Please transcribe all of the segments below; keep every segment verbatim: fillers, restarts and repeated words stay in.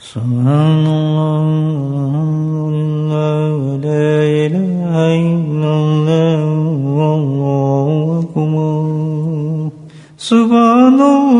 سبحان اللہ والحمد للہ ولا الہ الا اللہ واللہ اکبر سبحان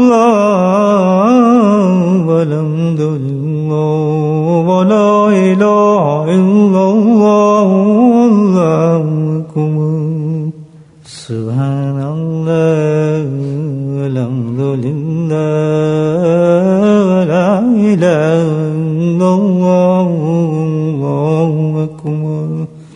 اللہ والحمد للہ ولا الہ الا اللہ واللہ اکبر سبحان اللہ والحمد للہ ولا الہ الا اللہ واللہ اکبر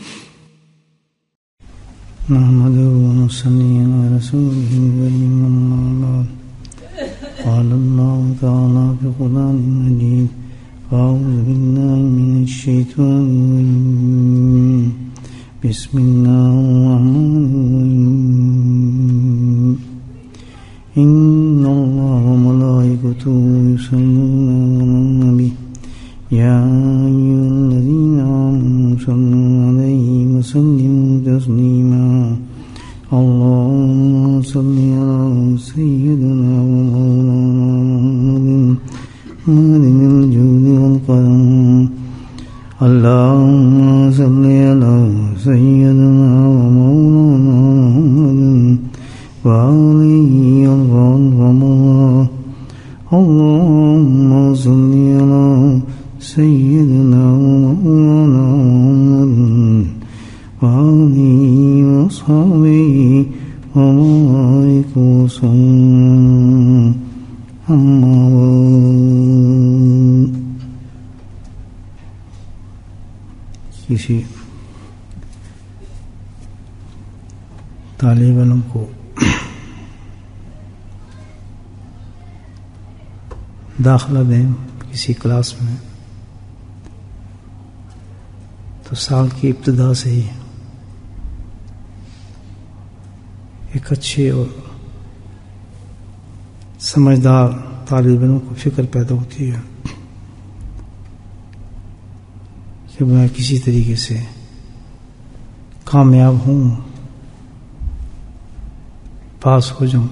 نحمده ونصلي على رسوله الكريم أما بعد قال الله تعالى في القرآن المجيد أعوذ بالله من الشيطان الرجيم بسم الله الرحمن الرحيم إن الله وملائكته يصلون على النبي يا أيها الذين آمنوا صلوا عليه وسلموا تسليما اللهم صل على سيدنا ومولانا محمد الجود والكرم اللهم صل على سيدنا ومولانا محمد وآله وصحبه اللهم صل على سيدنا ومولانا محمد وآله وصحبه وبارك وسلم أما بعد کسی طالب علم کو داخلہ دیں کسی کلاس میں تو سال کی ابتدا سے ہی ایک اچھے اور سمجھدار طالب علم کو فکر پیدا ہوتی ہے کہ میں کسی طریقے سے کامیاب ہوں، پاس ہو جاؤں،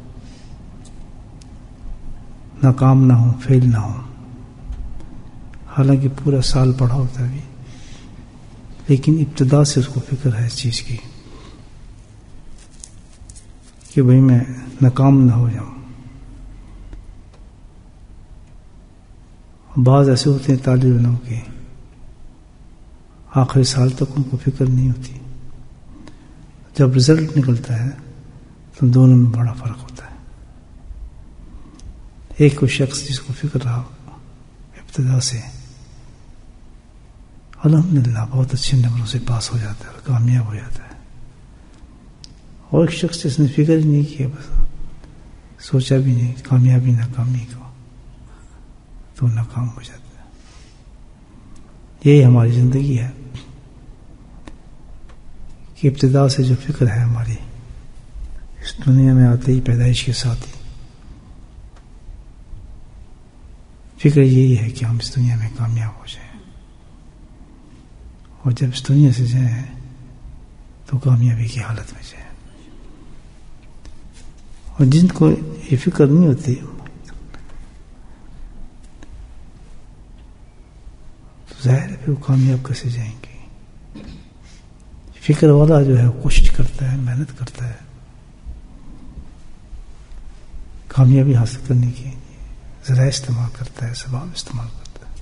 ناکام نہ ہوں، فیل نہ ہوں. حالانکہ پورا سال پڑھا ہوتا ہے بھی، لیکن ابتدا سے اس کو فکر ہے اس چیز کی کہ بھئی میں ناکام نہ ہو جاؤں. بعض ایسے ہوتے ہیں طالب علم کے آخری سال تک ان کو فکر نہیں ہوتی، جب رزلٹ نکلتا ہے تو دونوں میں بڑا فرق ہوتا ہے. ایک وہ شخص جس کو فکر رہا ابتدا سے الحمدللہ بہت اچھے نمبروں سے پاس ہو جاتا ہے اور کامیاب ہو جاتا ہے، اور ایک شخص جس نے فکر ہی نہیں کیا، بس سوچا بھی نہیں کامیابی ناکامی کو، تو ناکام ہو جاتا ہے. یہی ہماری زندگی ہے کہ ابتدا سے جو فکر ہے ہماری اس دنیا میں آتے ہی پیدائش کے ساتھ ہی فکر یہی ہے کہ ہم اس دنیا میں کامیاب ہو جائیں، اور جب اس دنیا سے جائیں تو کامیابی کی حالت میں جائیں. اور جن کو یہ فکر نہیں ہوتی تو ظاہر ہے وہ کامیاب کیسے جائیں گے. فکر والا جو ہے کوشش کرتا ہے، محنت کرتا ہے کامیابی حاصل کرنے کی، ذرائع استعمال کرتا ہے، سباب استعمال کرتا ہے.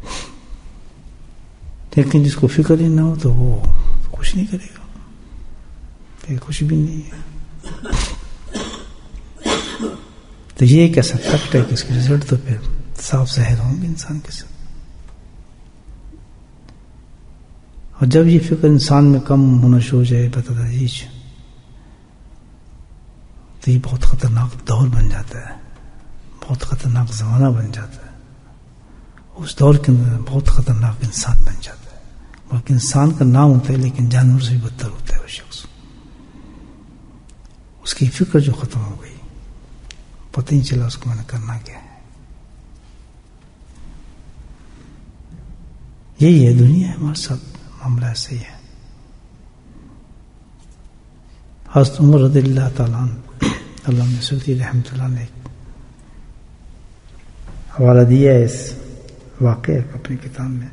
لیکن جس کو فکر ہی نہ ہو تو وہ کچھ نہیں کرے گا، پھر کچھ بھی نہیں ہے. تو یہ ایک ایسا فیکٹ ہے کہ اس کے رزلٹ تو پھر صاف ظاہر ہوں گے انسان کے ساتھ. اور جب یہ فکر انسان میں کم ہونا شروع ہو جائے بتدریج تو یہ بہت خطرناک دور بن جاتا ہے، بہت خطرناک زمانہ بن جاتا ہے. اس دور کے اندر بہت خطرناک انسان بن جاتا ہے، بلکہ انسان کا نام ہوتا ہے لیکن جانور سے بھی بدتر ہوتا ہے. وہ شخص اس کی فکر جو ختم ہو گئی، پتہ نہیں چلا اس کو میں نے کرنا کیا ہے. یہی ہے دنیا ہے، ہمارے ساتھ معاملہ ایسے ہی ہے. حضرت عمر رضی اللہ تعالیٰ عنہ علامہ سعودی رحمۃ اللہ نے حوالہ دیا ہے اس واقع ہے اپنی کتاب میں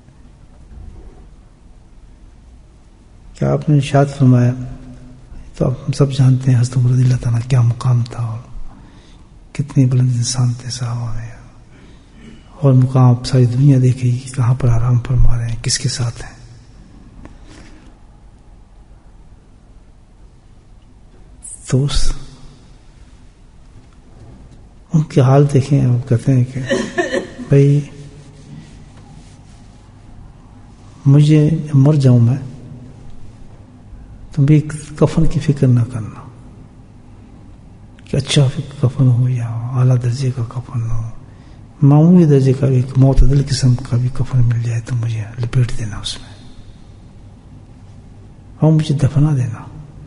کہ آپ نے ارشاد فرمایا، تو اب ہم سب جانتے ہیں حضرت عمر رضی اللہ تعالیٰ کیا مقام تھا اور کتنے بلند انسان تھے صحابہ میں، اور مقام ساری دنیا دیکھے گی کہاں پر آرام فرما رہے ہیں، کس کے ساتھ ہیں۔ تو اس ان کے حال دیکھیں، وہ کہتے ہیں کہ بھائی مجھے مر جاؤں میں تم بھی کفن کی فکر نہ کرنا کہ اچھا کفن ہو یا اعلیٰ درجے کا کفن ہو، معمولی درجے کا بھی معتدل قسم کا بھی کفن مل جائے تو مجھے لپیٹ دینا اس میں اور مجھے دفنا دینا۔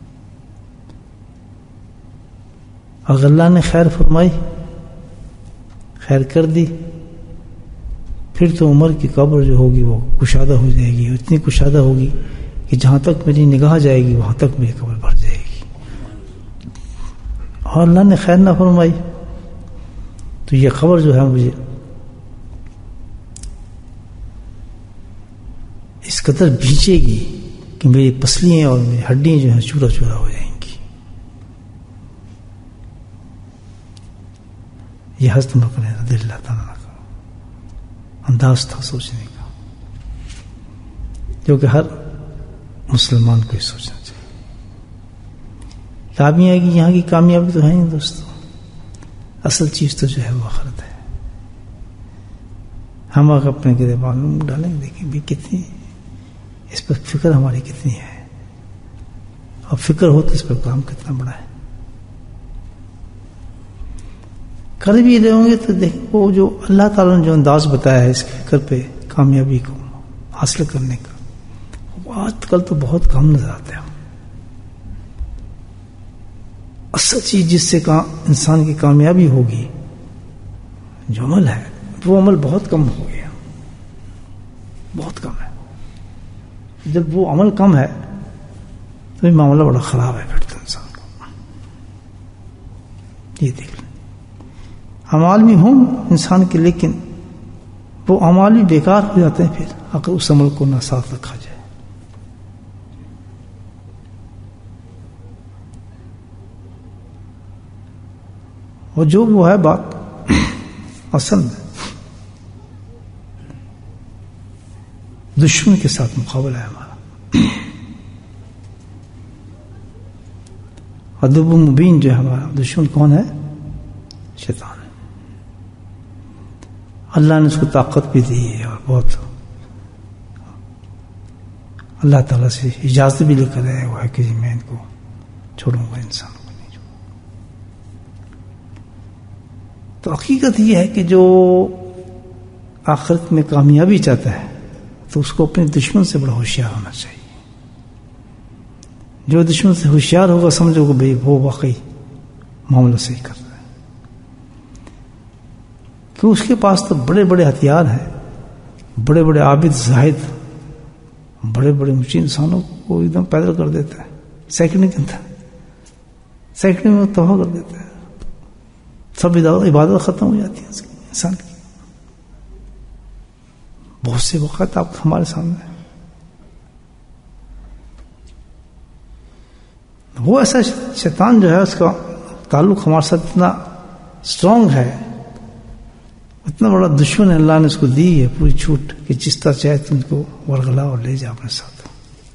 اگر اللہ نے خیر فرمائی، خیر کر دی، پھر تو عمر کی قبر جو ہوگی وہ کشادہ ہو جائے گی، اتنی کشادہ ہوگی کہ جہاں تک میری نگاہ جائے گی وہاں تک میری قبر بھر جائے گی۔ اور اللہ نے خیر نہ فرمائی تو یہ قبر جو ہے مجھے اس قدر بھینچے گی کہ میری پسلیاں اور میری ہڈیاں جو ہیں چورا چورا ہو جائیں گی۔ یہ حضرت عمر رضی اللہ تعالیٰ کا انداز تھا سوچنے کا، جو کہ ہر مسلمان کو ہی سوچنا چاہیے۔ کامیابی کی یہاں کی کامیابی تو ہے ہی دوستوں، اصل چیز تو جو ہے وہ آخرت ہے۔ ہم اگر اپنے گرے معلوم ڈالیں گے، دیکھیں بھی کتنی اس پر فکر ہماری کتنی ہے، اور فکر ہو تو اس پر کام کتنا بڑا ہے۔ کر بھی رہے ہوں گے تو دیکھیں وہ جو اللہ تعالیٰ نے جو انداز بتایا ہے اس فکر پہ کامیابی کو حاصل کرنے کا، وہ آج کل تو بہت کم نظر آتا ہے۔ اصل چیز جس سے انسان کی کامیابی ہوگی جو عمل ہے، وہ عمل بہت کم ہو گیا، بہت کم ہے۔ جب وہ عمل کم ہے تو یہ معاملہ بڑا خراب ہے پھر تو انسان کو۔ یہ دیکھ لیں اعمال بھی ہوں انسان کے، لیکن وہ اعمال بھی بیکار ہو جاتے ہیں پھر اگر اس عمل کو نہ صاف رکھا جائے۔ اور جو وہ ہے بات اصل میں دشمن کے ساتھ مقابلہ ہے ہمارا، عدو مبین جو ہے ہمارا دشمن کون ہے؟ شیطان۔ اللہ نے اس کو طاقت بھی دی ہے اور بہت اللہ تعالیٰ سے اجازت بھی لے کر آیا ہوا ہے کہ میں ان کو چھوڑوں گا، انسان کو نہیں چھوڑوں۔ تو حقیقت یہ ہے کہ جو آخرت میں کامیابی چاہتا ہے تو اس کو اپنے دشمن سے بڑا ہوشیار ہونا چاہیے۔ جو دشمن سے ہوشیار ہوگا سمجھو کہ بھئی وہ واقعی معاملہ صحیح کر رہا ہے، کہ اس کے پاس تو بڑے بڑے ہتھیار ہیں، بڑے بڑے عابد زاہد، بڑے بڑے اونچے انسانوں کو ایک دم پیدل کر دیتا ہے، سیکنڈ کے اندر سیکنڈ میں تباہ کر دیتا ہے، سب عبادت ختم ہو جاتی ہے انسان کی۔ بہت سے وقت آپ ہمارے سامنے وہ ایسا شیطان جو ہے اس کا تعلق ہمارے ساتھ اتنا اسٹرانگ ہے، اتنا بڑا دشمن ہے، اللہ نے اس کو دی ہے پوری چھوٹ کہ جس طرح چاہے تم کو ورغلا اور لے جا اپنے ساتھ۔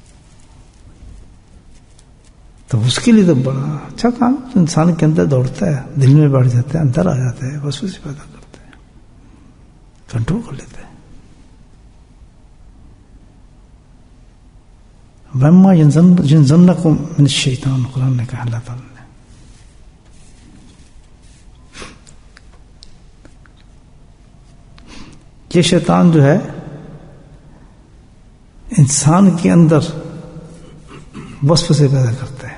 تو اس کے لیے تو بڑا اچھا کام انسان کے اندر دوڑتا ہے، دل میں بیٹھ جاتا ہے، اندر آ جاتا ہے، وسوسے پیدا کرتا ہے، کنٹرول کر لیتا ہے۔ وَإِمَّا يَنزَغَنَّكُم مِّنَ الشَّيْطَانِ، قرآن نے کہا اللہ تعالیٰ نے۔ یہ شیطان جو ہے انسان کے اندر وسوسے پیدا کرتا ہے،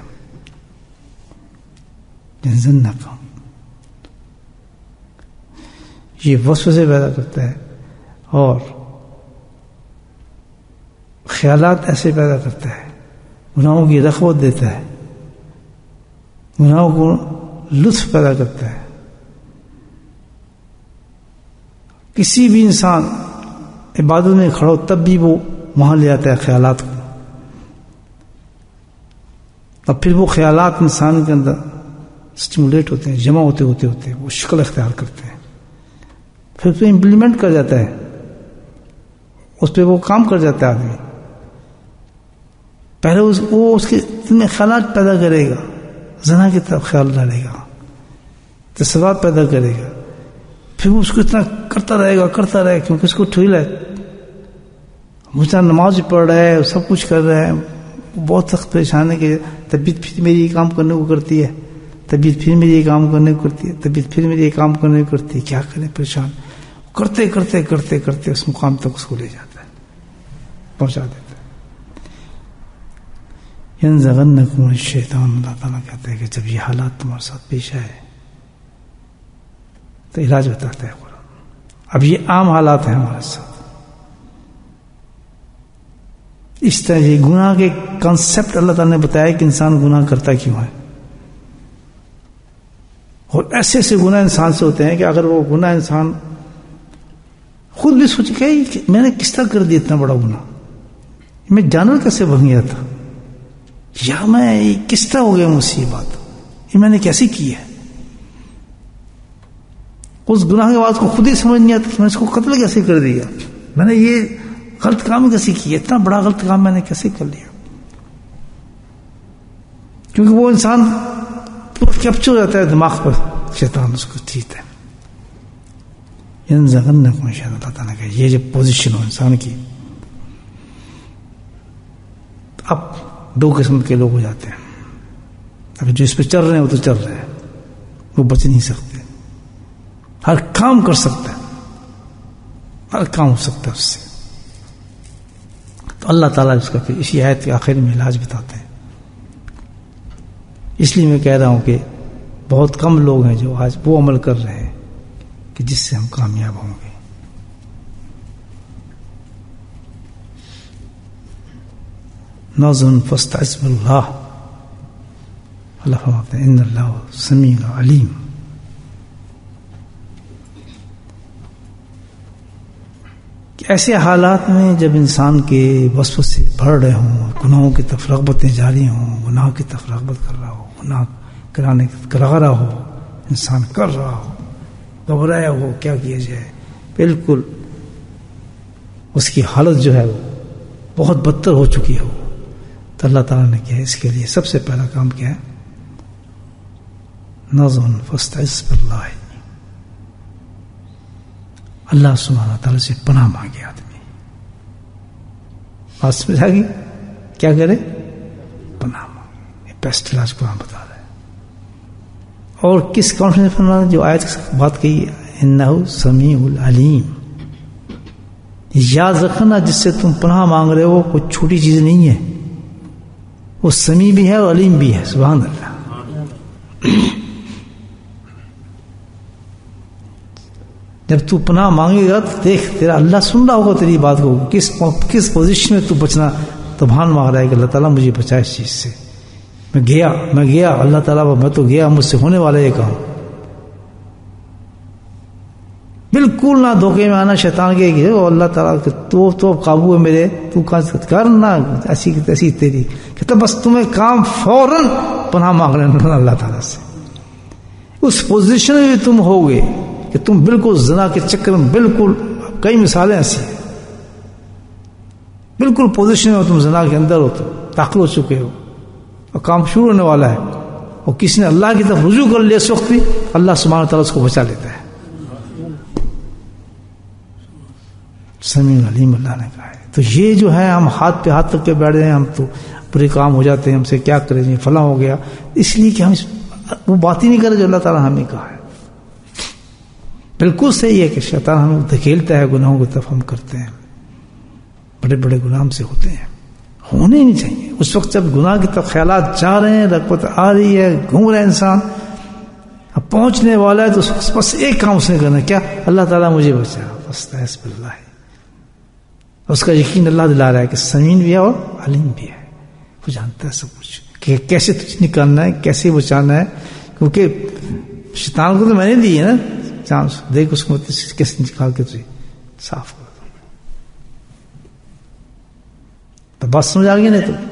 يَنزَغَنَّكُم، یہ وسوسے پیدا کرتا ہے اور خیالات ایسے پیدا کرتا ہے، گناہوں کی رغبت دیتا ہے، گناہوں کو لطف پیدا کرتا ہے۔ کسی بھی انسان عبادت میں کھڑا ہو تب بھی وہ وہاں لے آتا ہے خیالات کو، اور پھر وہ خیالات انسان کے اندر اسٹیمولیٹ ہوتے ہیں، جمع ہوتے ہوتے ہوتے وہ شکل اختیار کرتے ہیں، پھر تو امپلیمنٹ کر جاتا ہے، اس پہ وہ کام کر جاتا ہے آدمی. پہلے اس وہ اس کے اتنے خیالات پیدا کرے گا، زنا کی طرف خیال ڈالے گا، تصورات پیدا کرے گا، پھر وہ اس کو اتنا کرتا رہے گا کرتا رہے گا کیونکہ اس کو ٹھیل ہے، مجھے نماز بھی پڑھ رہا ہے، سب کچھ کر رہا ہے، بہت سخت پریشان ہے کہ طبیعت پھر میری یہ کام کرنے کو کرتی ہے، طبیعت پھر میری یہ کام کرنے کو کرتی ہے، طبیعت پھر میری یہ کام کرنے کو کرتی ہے، کیا کریں، پریشان کرتے کرتے کرتے کرتے اس مقام تک اس کو لے جاتا ہے، پہنچا دیتا ہے. ينزغنكم الشیطان، اللہ تعالیٰ کہتے ہیں کہ جب یہ حالات تمہارے ساتھ پیش آئے تو علاج بتاتا ہے قرآن. اب یہ عام حالات ہیں ہمارے ساتھ. اس طرح یہ گناہ کے کنسپٹ اللہ تعالیٰ نے بتایا کہ انسان گناہ کرتا کیوں ہے، اور ایسے ایسے گناہ انسان سے ہوتے ہیں کہ اگر وہ گناہ انسان خود بھی سوچ کہ میں نے کس طرح کر دیا اتنا بڑا گناہ، میں جانور کیسے بن گیا تھا، یا میں کس طرح ہو گیا مجھ سے یہ بات، یہ میں نے کیسے کی ہے. اس گناہ کے بعد کو خود ہی سمجھ نہیں آتا کہ میں اس کو قتل کیسے کر دیا، میں نے یہ غلط کام کیسے کیا، اتنا بڑا غلط کام میں نے کیسے کر لیا. کیونکہ وہ انسان کیپچر ہو جاتا ہے دماغ پر، شیطان اس کو ٹھیک ہے. ينزغنكم شیطان، اللہ تعالیٰ کہ یہ جو پوزیشن ہو انسان کی، اب دو قسم کے لوگ ہو جاتے ہیں. اگر جو اس پہ چل رہے ہیں وہ تو چل رہے ہیں، وہ بچ نہیں سکتے، ہر کام کر سکتا ہے، ہر کام ہو سکتا ہے اس سے. تو اللہ تعالیٰ اس کا پھر اسی آیت کے آخر میں علاج بتاتے ہیں. اس لیے میں کہہ رہا ہوں کہ بہت کم لوگ ہیں جو آج وہ عمل کر رہے ہیں کہ جس سے ہم کامیاب ہوں گے. نظن فاستعذ باللہ، اللہ فرماتے ہیں ان اللہ سمیع علیم. کہ ایسے حالات میں جب انسان کے وسوسے بڑھ رہے ہوں، گناہوں کی طرف رغبتیں جاری ہوں، گناہ کی طرف رغبت کر رہا ہو، گناہ کرانے کرا رہا ہو، انسان کر رہا ہو، گھبرایا ہو کیا کیا جائے، بالکل اس کی حالت جو ہے وہ بہت بدتر ہو چکی ہو، تو اللہ تعالیٰ نے کیا ہے اس کے لیے سب سے پہلا کام کیا ہے، نظن فاستعذ باللہ، اللہ سبحانہ تعالیٰ سے پناہ مانگے. آدمی بات سمجھ آ گئی، کیا کرے، پناہ مانگے. بیسٹ علاج قرآن بتا رہا ہے. اور کس کانفیڈنس فرمانا جو آیت بات کہی، انہ سمیع العلیم. یاد رکھنا جس سے تم پناہ مانگ رہے ہو کوئی چھوٹی چیز نہیں ہے، وہ سمیع بھی ہے اور علیم بھی ہے. سبحان اللہ. جب تو پناہ مانگے گا تو دیکھ تیرا اللہ سن رہا ہوگا تیری بات کو، کس کس پوزیشن میں تو بچنا تو بھان مانگ رہا ہے کہ اللہ تعالیٰ مجھے بچائے اس چیز سے. میں گیا میں گیا اللہ تعالیٰ میں تو گیا، مجھ سے ہونے والا یہ کام. بالکل نہ دھوکے میں آنا شیطان کے کہ اللہ تعالیٰ تو تو قابو ہے میرے، تو کرنا ایسی ایسی تیری کہ تو بس تمہیں کام فوراً پناہ مانگ رہے اللہ تعالیٰ سے. اس پوزیشن میں تم ہوگے کہ تم بالکل زنا کے چکر میں، بالکل کئی مثالیں ایسی ہیں، بالکل پوزیشن میں تم زنا کے اندر ہو، تو داخل ہو چکے ہو اور کام شروع ہونے والا ہے، اور کسی نے اللہ کی طرف رجوع کر لیا اس وقت بھی اللہ سبحانہ تعالیٰ اس کو بچا لیتا ہے. سمیع علیم اللہ نے کہا ہے. تو یہ جو ہے ہم ہاتھ پہ ہاتھ رکھ کے بیٹھ ہیں، ہم تو برے کام ہو جاتے ہیں، ہم سے کیا کریں جی فلاں ہو گیا، اس لیے کہ ہم وہ بات ہی نہیں کرے جو اللہ تعالیٰ ہمیں کہا ہے. بالکل صحیح ہے کہ شیطان ہمیں دھکیلتا ہے گناہوں کی طرف، ہم کرتے ہیں، بڑے بڑے گناہ ہم سے ہوتے ہیں، ہونے ہی نہیں چاہیے. اس وقت جب گناہ کی طرف خیالات جا رہے ہیں، رغبت آ رہی ہے، گھوم رہا ہے انسان، اب پہنچنے والا ہے، تو بس ایک کام اس نے کرنا، کیا، اللہ تعالیٰ مجھے بچا، استغفر باللہ. اس کا یقین اللہ دلا رہا ہے کہ سمیع بھی ہے اور علیم بھی ہے، وہ جانتا ہے سب کچھ کہ کیسے تجھے نکالنا ہے، کیسے بچانا ہے. کیونکہ شیطان کو تو میں نے دی ہے نا چانس، دیکھ اس کو کیسے نکال کے تجھے صاف کر دو. تو بات سمجھ آ گئی نہیں تو.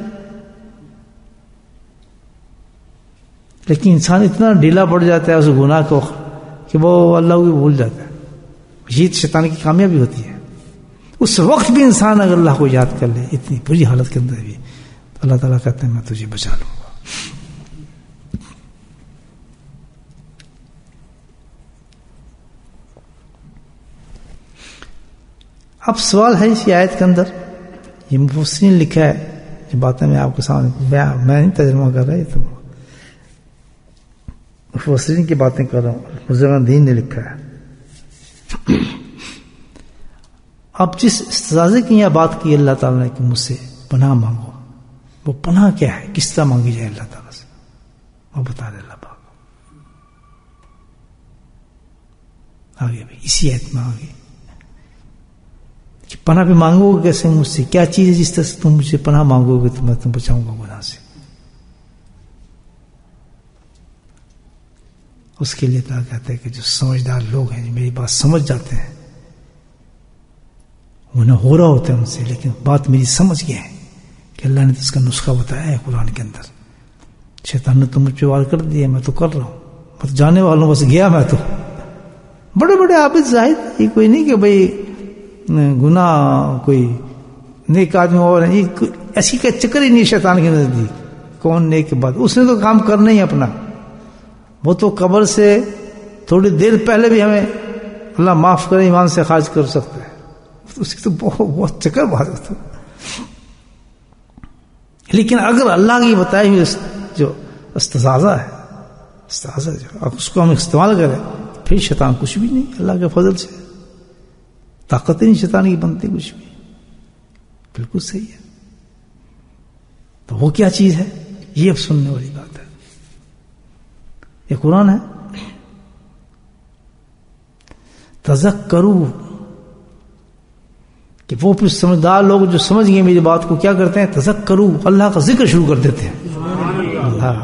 لیکن انسان اتنا ڈھیلا پڑ جاتا ہے اس گناہ کو کہ وہ اللہ کو بھول جاتا ہے. یہ شیطان کی کامیابی ہوتی ہے. اس وقت بھی انسان اگر اللہ کو یاد کر لے اتنی بری حالت کے اندر بھی تو اللہ تعالیٰ کہتے ہیں میں تجھے بچا لوں گا. اب سوال ہے اسی آیت کے اندر، یہ مفسرین نے لکھا ہے، یہ باتیں میں آپ کے سامنے میں نہیں ترجمہ کر رہا، یہ تو مفسرین کی باتیں کر رہا ہوں، بزرگان دین نے لکھا ہے. اب جس استاذے کی یہ بات کی اللہ تعالیٰ نے کہ مجھ سے پناہ مانگو، وہ پناہ کیا ہے، کس طرح مانگی جائے اللہ تعالیٰ سے، وہ بتا دے اللہ پاک. آگے بھی اسی آیت میں آگے کہ پناہ بھی مانگو گے کیسے مجھ سے، کیا چیز ہے جس طرح سے تم مجھ سے پناہ مانگو گے تو میں تم بچاؤں گا گناہ سے. اس کے لیے تعالیٰ کہتا ہے کہ جو سمجھدار لوگ ہیں جو میری بات سمجھ جاتے ہیں، وہ نہ ہو رہا ہوتا ہے ان سے، لیکن بات میری سمجھ گئے ہیں کہ اللہ نے تو اس کا نسخہ بتایا ہے قرآن کے اندر. شیطان نے تو مجھ پہ وار کر دیا، میں تو کر رہا ہوں، میں تو جانے والوں بس گیا. میں تو بڑے بڑے عابد زاہد، یہ کوئی نہیں کہ بھئی گناہ کوئی نیک آدمی اور ایسی کا چکر ہی نہیں شیطان کے نزدیک. کون نیک بات، اس نے تو کام کرنا ہی اپنا. وہ تو قبر سے تھوڑی دیر پہلے بھی ہمیں اللہ معاف کرے ایمان سے خارج کر سکتا ہے. اس کی تو بہت بہت چکر بات ہوتا. لیکن اگر اللہ کی بتائی ہوئی جو استزازہ ہے، استزازہ جو اس کو ہم استعمال کریں پھر شیطان کچھ بھی نہیں. اللہ کے فضل سے طاقت نہیں شیطان کی بنتی کچھ بھی. بالکل صحیح ہے. تو وہ کیا چیز ہے، یہ اب سننے والی بات ہے. یہ قرآن ہے. تذکرو کہ وہ پھر سمجھدار لوگ جو سمجھ گئے میری بات کو کیا کرتے ہیں، تذکرو اللہ کا ذکر شروع کر دیتے ہیں. اللہ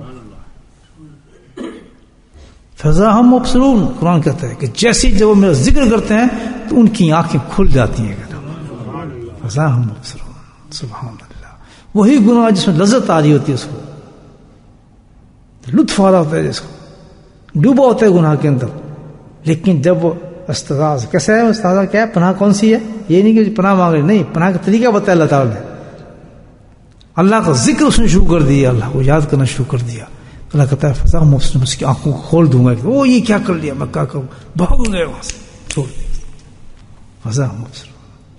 فضا ہم مبصرون، قرآن کہتا ہے کہ جیسے جب وہ میرا ذکر کرتے ہیں تو ان کی آنکھیں کھل جاتی ہیں. فضا ہم مبصرون، سبحان اللہ. وہی گناہ جس میں لذت آ رہی ہوتی ہے، اس کو لطف آ رہا ہوتا ہے، جس کو ڈوبا ہوتا ہے گناہ کے اندر. لیکن جب وہ استغاث کیسا ہے، استغاث کیا ہے، پناہ کون سی ہے، یہ نہیں کہ پناہ مانگ رہے، نہیں، پناہ کا طریقہ بتایا اللہ تعالیٰ نے. اللہ کا ذکر اس نے شروع کر دیا، اللہ کو یاد کرنا شروع کر دیا. اللہ کہتا ہے فضا مفسد، اس کی آنکھوں کو کھول دوں گا. وہ یہ کیا کر لیا، میں کیا کروں، بھاگ گئے وہاں سے، چھوڑ دیا. فضا مفسد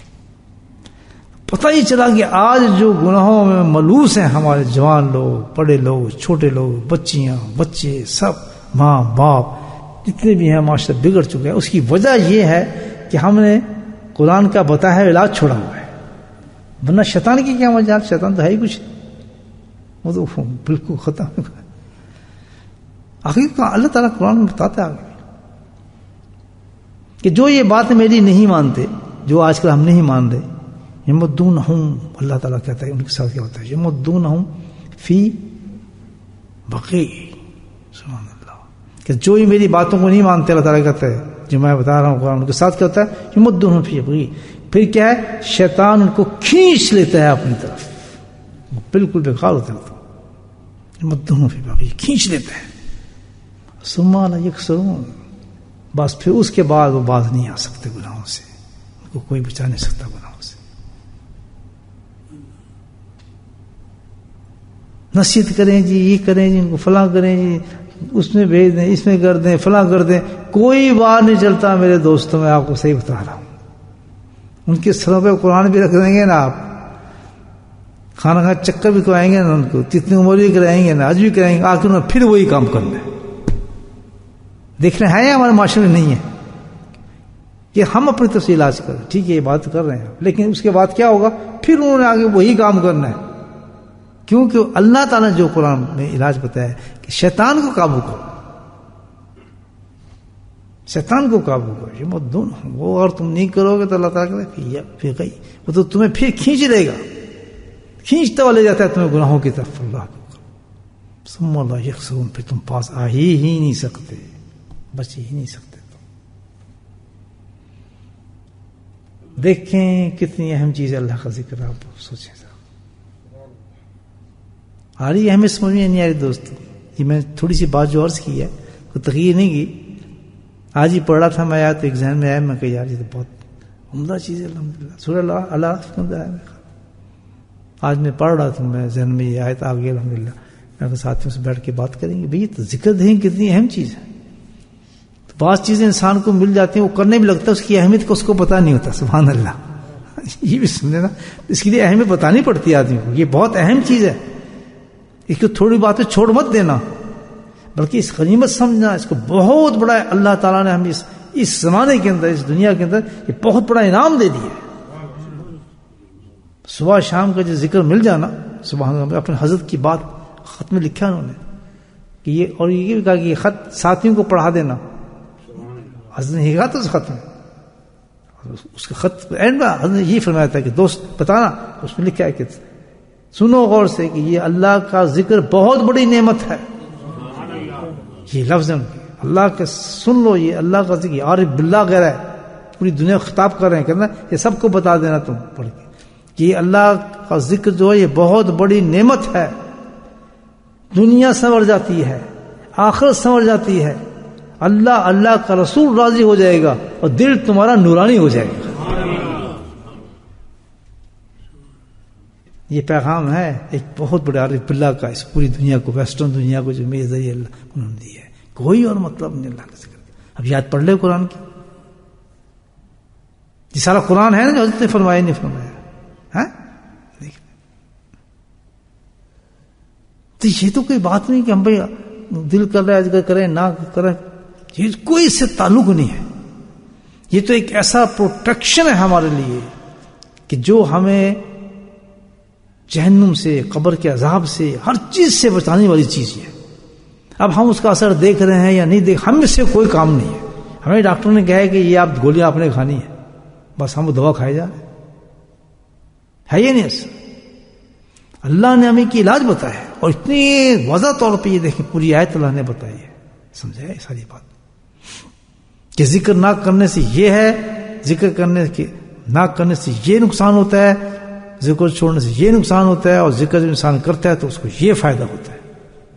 پتہ ہی چلا کہ آج جو گناہوں میں ملوث ہیں ہمارے جوان لوگ، بڑے لوگ، چھوٹے لوگ، بچیاں، بچے، سب ماں باپ جتنے بھی ہیں معاشرہ بگڑ چکے ہیں. اس کی وجہ یہ ہے کہ ہم نے قرآن کا بتایا ہے علاج چھوڑا ہوا ہے. ورنہ شیطان کی کیا وجہ، شیطان تو ہے ہی کچھ، وہ تو بالکل ختم. آخر اللہ تعالیٰ قرآن میں بتاتا ہے کہ جو یہ بات میری نہیں مانتے، جو آج کل ہم نہیں مان رہے، یمدونہم، اللہ تعالیٰ کہتا ہے ان کے ساتھ کیا ہوتا ہے، یمدونہم فی بقی، سبحان اللہ، کہ جو یہ میری باتوں کو نہیں مانتے، اللہ تعالیٰ کہتا ہے جو میں بتا رہا ہوں قرآن، ان کے ساتھ کیا ہوتا ہے، یمدونہم فی بقی. پھر کیا ہے، شیطان ان کو کھینچ لیتا ہے اپنی طرف، وہ بالکل بیکار ہوتا ہے. یمدونہم فی بقی، کھینچ لیتا ہے. ثم لا یکسرون، بس پھر اس کے بعد وہ باز نہیں آ سکتے گناہوں سے، ان کو کوئی بچا نہیں سکتا گناہوں سے. نصیحت کریں جی، یہ کریں جی، ان کو فلاں کریں جی، اس میں بھیج دیں، اس میں کر دیں، فلاں کر دیں، کوئی بار نہیں چلتا. میرے دوستوں میں آپ کو صحیح بتا رہا ہوں، ان کے سروں پہ قرآن بھی رکھ دیں گے نا، آپ کھانا کھانا چکر بھی کرائیں گے نا، ان کو جتنی عمر بھی کرائیں گے نا، آج بھی کرائیں گے، آ کے انہیں پھر وہی کام کرنا ہے. دیکھنا ہے ہمارے معاشرے میں نہیں ہے کہ ہم اپنی طرف سے علاج کریں، ٹھیک ہے یہ بات کر رہے ہیں، لیکن اس کے بعد کیا ہوگا، پھر انہوں نے آگے وہی کام کرنا ہے. کیونکہ اللہ تعالیٰ نے جو قرآن میں علاج بتایا ہے کہ شیطان کو قابو کرو، شیطان کو قابو کرو. یہ مدون وہ اگر تم نہیں کرو گے تو اللہ تعالیٰ کہتا ہے پھر گئی، وہ تو تمہیں پھر کھینچ لے گا، کھینچتا ہوا لے جاتا ہے تمہیں گناہوں کی طرف. اللہ کو ثم لا یخسرون، پھر تم پاس آ ہی ہی نہیں سکتے، بچ ہی نہیں سکتے. دیکھیں کتنی اہم چیز ہے اللہ کا ذکر. آپ سوچیں آ رہی ہے ہمیں سمجھ میں نہیں آ رہی دوست. یہ میں تھوڑی سی بات جو عرض کی ہے کوئی تغیر نہیں کی. آج ہی پڑھ رہا تھا میں، آیا تو ایک ذہن میں آیا، میں کہ یار یہ تو بہت عمدہ چیز ہے. الحمدللہ سورہ اللہ اللہ آج میں پڑھ رہا تھا، میں ذہن میں یہ آیت آ گئی الحمدللہ. میں ساتھیوں سے بیٹھ کے بات کریں گے بھئی تو ذکر دیں کتنی اہم چیز ہے. تو بعض چیزیں انسان کو مل جاتی ہیں وہ کرنے بھی لگتا ہے، اس کی اہمیت کو اس کو پتہ نہیں ہوتا. سبحان اللہ. یہ بھی سمجھے نا، اس کے لیے اہمیت بتانی پڑتی ہے آدمی کو. یہ بہت اہم چیز ہے، اس کو تھوڑی باتیں چھوڑ مت دینا، بلکہ اس غنیمت سمجھنا. اس کو بہت بڑا اللہ تعالیٰ نے ہمیں اس اس زمانے کے اندر، اس دنیا کے اندر یہ بہت بڑا انعام دے دیا. صبح شام کا جو ذکر مل جانا، سبحان اللہ. اپنے حضرت کی بات خط میں لکھا انہوں نے کہ یہ، اور یہ بھی کہا کہ یہ خط ساتھیوں کو پڑھا دینا. حضرت نے یہ کہا تھا اس خط میں، اس کا خط اینڈ میں حضرت نے یہ فرمایا تھا کہ دوست بتانا. اس میں لکھا ہے کہ سنو غور سے کہ یہ اللہ کا ذکر بہت بڑی نعمت ہے. یہ لفظ اللہ کا سن لو، یہ اللہ کا ذکر عارف باللہ کہہ رہا ہے، پوری دنیا کو خطاب کر رہے ہیں، کہنا یہ سب کو بتا دینا تم پڑھ کے کہ یہ اللہ کا ذکر جو ہے یہ بہت بڑی نعمت ہے. دنیا سنور جاتی ہے، آخرت سنور جاتی ہے. اللہ اللہ کا رسول راضی ہو جائے گا اور دل تمہارا نورانی ہو جائے گا. یہ پیغام ہے ایک بہت بڑے عارف باللہ کا اس پوری دنیا کو، ویسٹرن دنیا کو، جو میرے ذریعے اللہ انہوں نے دی ہے. کوئی اور مطلب نہیں اللہ کا ذکر. اب یاد پڑھ لے قرآن کی، یہ سارا قرآن ہے نا جو حضرت نے فرمایا نہیں فرمایا ہے. تو یہ تو کوئی بات نہیں کہ ہم بھائی دل کر رہے ذکر کریں نہ کریں، یہ کوئی اس سے تعلق نہیں ہے. یہ تو ایک ایسا پروٹیکشن ہے ہمارے لیے کہ جو ہمیں جہنم سے، قبر کے عذاب سے، ہر چیز سے بچانے والی چیز ہے. اب ہم اس کا اثر دیکھ رہے ہیں یا نہیں دیکھ، ہم اس سے کوئی کام نہیں ہے. ہمیں ڈاکٹر نے کہا ہے کہ یہ آپ گولیاں آپ نے کھانی ہے، بس ہم دوا کھائے جا رہے ہیں. یہ نہیں ایسا. اللہ نے ہمیں کی علاج بتایا ہے، اور اتنی واضح طور پہ یہ دیکھیں پوری آیت اللہ نے بتائی ہے. سمجھا ہے ساری بات کہ ذکر نہ کرنے سے یہ ہے، ذکر کرنے کے نہ کرنے سے یہ نقصان ہوتا ہے، ذکر چھوڑنے سے یہ نقصان ہوتا ہے، اور ذکر جو انسان کرتا ہے تو اس کو یہ فائدہ ہوتا ہے.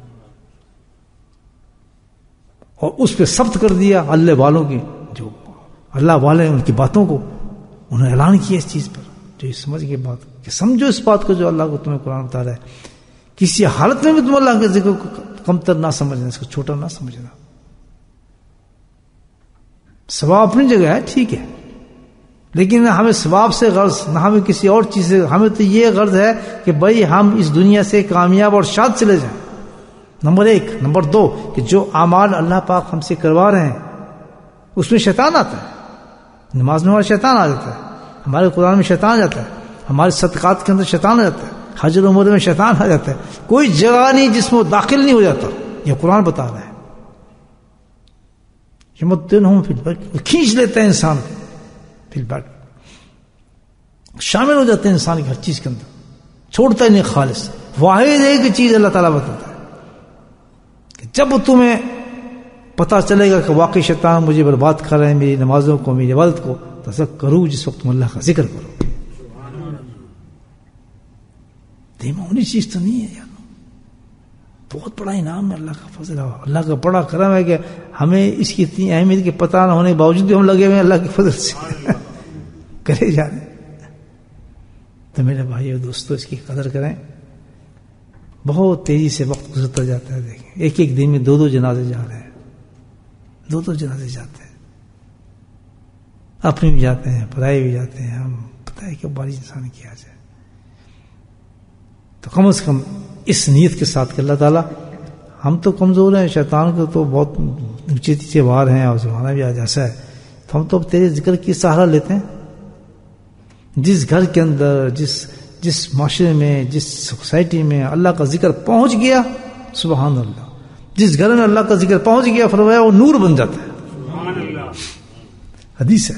اور اس پہ ثبت کر دیا اللہ والوں کی، جو اللہ والے ان کی باتوں کو انہوں نے اعلان کیا اس چیز پر. جو یہ سمجھ کے بات کہ سمجھو اس بات کو جو اللہ کو تمہیں قرآن بتا رہا ہے. کسی حالت میں بھی تم اللہ کے ذکر کو کمتر نہ سمجھنا، اس کو چھوٹا نہ سمجھنا. ثواب اپنی جگہ ہے، ٹھیک ہے، لیکن ہمیں ثواب سے غرض نہ، ہمیں کسی اور چیز سے. ہمیں تو یہ غرض ہے کہ بھائی ہم اس دنیا سے کامیاب اور شاد چلے جائیں. نمبر ایک. نمبر دو کہ جو اعمال اللہ پاک ہم سے کروا رہے ہیں اس میں شیطان آتا ہے. نماز میں ہمارا شیطان آ جاتا ہے، ہمارے قرآن میں شیطان آ جاتا ہے، ہمارے صدقات کے اندر شیطان آ جاتا ہے، حج اور عمرے میں شیطان آ جاتا ہے. کوئی جگہ نہیں جس میں وہ داخل نہیں ہو جاتا. یہ قرآن بتا رہا ہے. یمدنہم فی البر، کھینچ لیتا ہے انسان کو فی البر، شامل ہو جاتے ہیں انسان کی ہر چیز کے اندر، چھوڑتا ہی نہیں. خالص واحد ایک چیز اللہ تعالیٰ بتاتا ہے کہ جب تمہیں پتا چلے گا کہ واقعی شیطان مجھے برباد کر رہے ہیں، میری نمازوں کو، میری عبادت کو، تو کرو جس وقت تم اللہ کا ذکر کرو. معمولی چیز تو نہیں ہے یار، بہت بڑا انعام ہے، اللہ کا فضل ہے، اللہ کا بڑا کرم ہے کہ ہمیں اس کی اتنی اہمیت کے پتہ نہ ہونے کے باوجود بھی ہم لگے ہوئے ہیں اللہ کے فضل سے کرے جا رہے ہیں. تو میرے بھائی اور دوستو اس کی قدر کریں. بہت تیزی سے وقت گزرتا جاتا ہے. دیکھیں ایک ایک دن میں دو دو جنازے جا رہے ہیں، دو دو جنازے جاتے ہیں، اپنے بھی جاتے ہیں، پرائے بھی جاتے ہیں. ہم پتہ ہے کہ باری انسان کیا جائے. تو کم از کم اس نیت کے ساتھ کہ اللہ تعالیٰ ہم تو کمزور ہیں، شیطان کو تو بہت اونچے نیچے وار ہیں اور زمانہ بھی آج ایسا ہے، تو ہم تو تیرے ذکر کی سہارا لیتے ہیں. جس گھر کے اندر، جس جس معاشرے میں، جس سوسائٹی میں اللہ کا ذکر پہنچ گیا، سبحان اللہ، جس گھر میں اللہ کا ذکر پہنچ گیا فرمایا وہ نور بن جاتا ہے. حدیث ہے